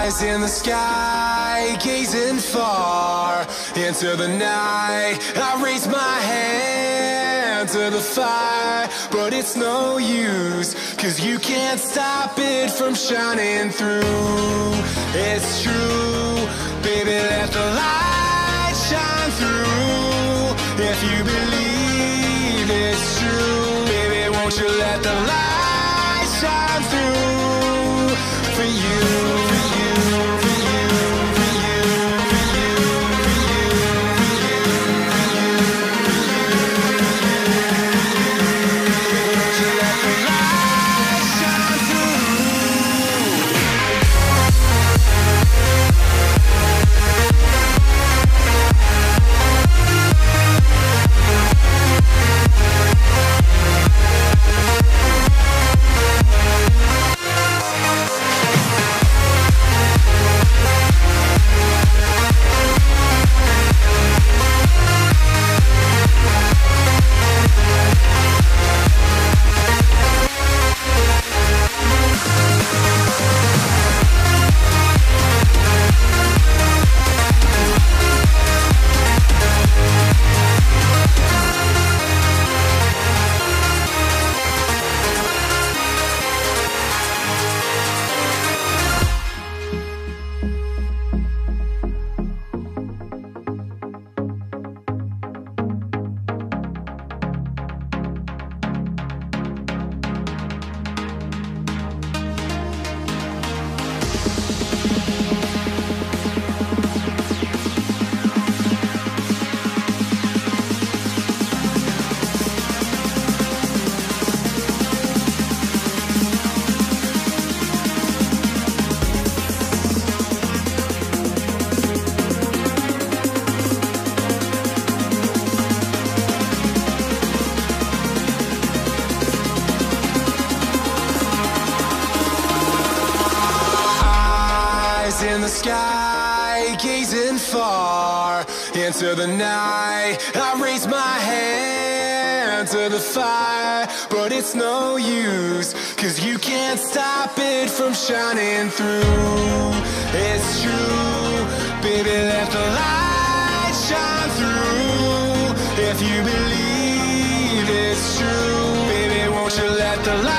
In the sky, gazing far into the night, I raise my hand to the fire, but it's no use, 'cause you can't stop it from shining through. It's true, baby, let the light shine through. If you believe it's true, baby, won't you let the light shine through for you. In the sky, gazing far into the night, I raise my hand to the fire, but it's no use, 'cause you can't stop it from shining through. It's true, baby, let the light shine through. If you believe it's true, baby, won't you let the light